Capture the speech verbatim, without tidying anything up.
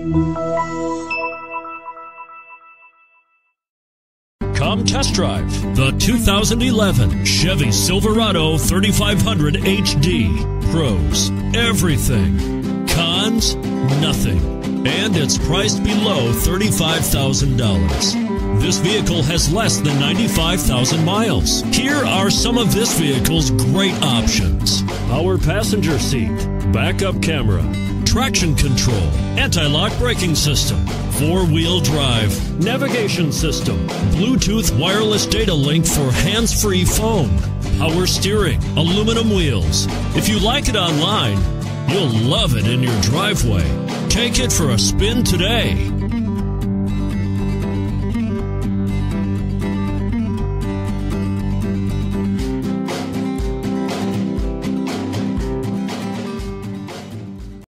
Come test drive the two thousand eleven Chevy Silverado thirty-five hundred H D. Pros, everything. Cons, nothing. And it's priced below thirty-five thousand dollars. This vehicle has less than ninety-five thousand miles. Here are some of this vehicle's great options: power passenger seat, backup camera, traction control, anti-lock braking system, four-wheel drive, navigation system, Bluetooth wireless data link for hands-free phone, power steering, aluminum wheels. If you like it online, you'll love it in your driveway. Take it for a spin today.